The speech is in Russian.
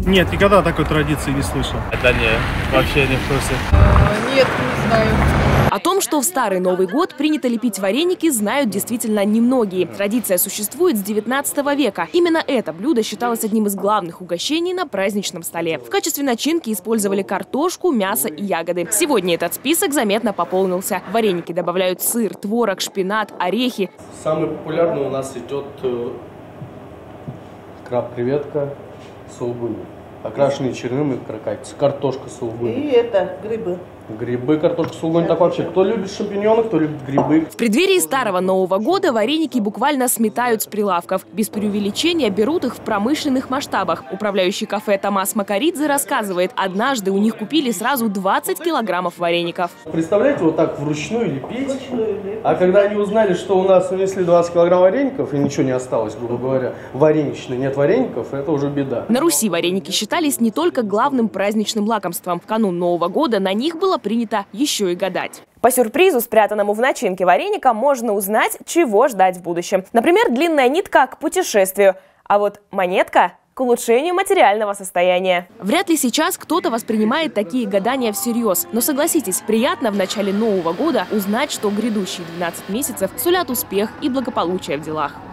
Нет, никогда такой традиции не слышал. Да нет, вообще не в курсе. Нет, не знаю. О том, что в Старый Новый год принято лепить вареники, знают действительно немногие. Традиция существует с 19 века. Именно это блюдо считалось одним из главных угощений на праздничном столе. В качестве начинки использовали картошку, мясо и ягоды. Сегодня этот список заметно пополнился. В вареники добавляют сыр, творог, шпинат, орехи. Самый популярный у нас идет краб-креветка, сулугуни. Окрашенные черным и крокатицы. Картошка сулугуни. И это, грибы. Грибы, картошка сулугуни. Так вообще, кто любит шампиньоны, кто любит грибы. В преддверии Старого Нового года вареники буквально сметают с прилавков. Без преувеличения берут их в промышленных масштабах. Управляющий кафе Томас Макаридзе рассказывает, однажды у них купили сразу 20 килограммов вареников. Представляете, вот так вручную лепить. А когда они узнали, что у нас унесли 20 килограмм вареников, и ничего не осталось, грубо говоря, вареничной нет вареников, это уже беда. На Руси вареники считались не только главным праздничным лакомством. В канун Нового года на них было принято еще и гадать. По сюрпризу, спрятанному в начинке вареника, можно узнать, чего ждать в будущем. Например, длинная нитка к путешествию, а вот монетка к улучшению материального состояния. Вряд ли сейчас кто-то воспринимает такие гадания всерьез. Но согласитесь, приятно в начале Нового года узнать, что грядущие 12 месяцев сулят успех и благополучие в делах.